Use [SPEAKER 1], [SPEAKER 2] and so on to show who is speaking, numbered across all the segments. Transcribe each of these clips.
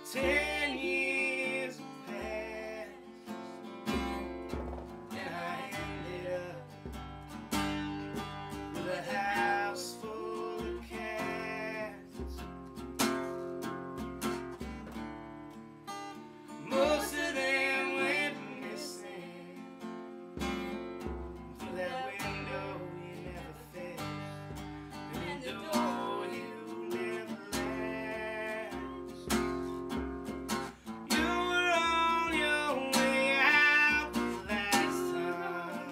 [SPEAKER 1] 10 years passed, and I ended up with a house full of cats. Most of them went missing through that window you never fixed, and the door you never latched. You were on your way out the last time.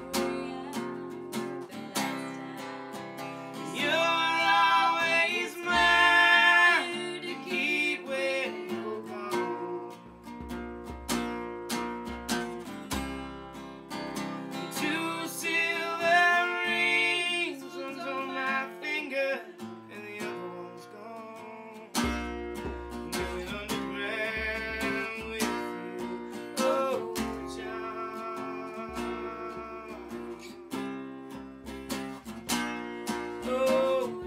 [SPEAKER 1] You're always mine to keep when you're gone. Two silver rings, one's on my finger and the other one's gone. Moving underground with you, oh John, oh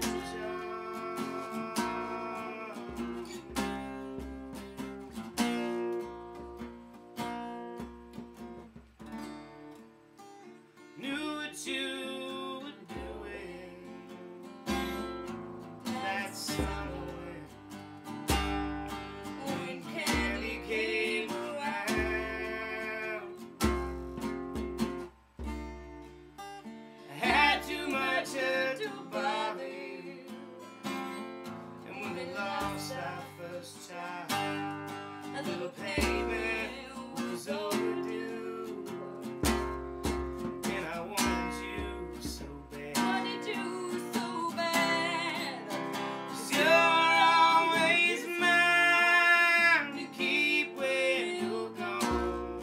[SPEAKER 1] John. Knew what you were doing that summer when candy came around. I had too much to bother you, and when we lost our first child, a little payment was overdue, and I wanted you so bad. 'Cause you're always mine to keep when you're gone.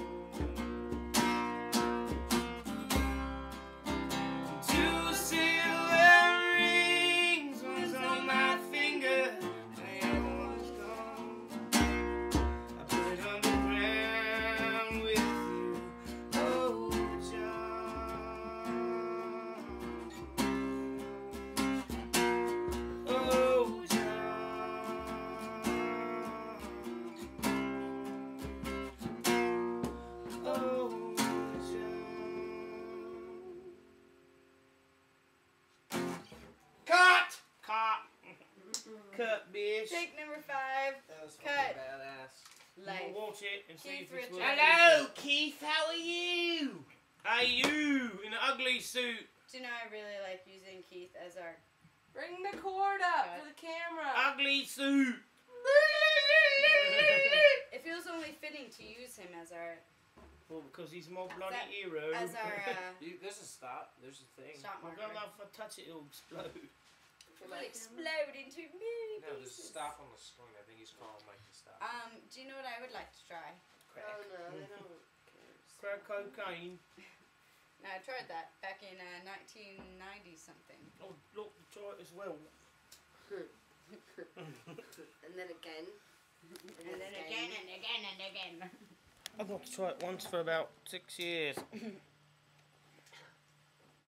[SPEAKER 1] Two silver rings, one's on my finger and the other one's gone. I put it underground with you, oh John, oh John, oh John. Cut! Cut, bitch.
[SPEAKER 2] Take number 5.
[SPEAKER 3] That was
[SPEAKER 2] Cut.
[SPEAKER 3] fucking badass.
[SPEAKER 2] Life.
[SPEAKER 1] We'll watch it and see
[SPEAKER 2] Keith
[SPEAKER 1] if it's
[SPEAKER 2] Richards.
[SPEAKER 1] worth it.
[SPEAKER 3] Hello, Keith. How are you?
[SPEAKER 1] Hey, you in an ugly suit.
[SPEAKER 2] Do you know I really like using Keith as our...
[SPEAKER 4] Bring the cord up for the camera.
[SPEAKER 1] Ugly suit.
[SPEAKER 2] It feels only fitting to use him as our...
[SPEAKER 1] Well, because he's my bloody
[SPEAKER 2] That-
[SPEAKER 1] hero.
[SPEAKER 2] As our
[SPEAKER 3] There's a stop. There's a thing.
[SPEAKER 2] shot
[SPEAKER 1] I'm
[SPEAKER 2] marker.
[SPEAKER 1] gonna if I touch it, it'll explode.
[SPEAKER 2] It will explode into many
[SPEAKER 3] No, there's a
[SPEAKER 2] pieces.
[SPEAKER 3] stop on the screen. I think he's calling Mike to stop.
[SPEAKER 2] Do you know what I would like to try?
[SPEAKER 1] Crack.
[SPEAKER 4] Oh no, they don't care.
[SPEAKER 1] Crack cocaine.
[SPEAKER 2] Now, I tried that back in 1990 something.
[SPEAKER 1] Oh, look, try it as well.
[SPEAKER 4] And then again.
[SPEAKER 2] And then again and again and again.
[SPEAKER 1] I've got to try it once for about 6 years.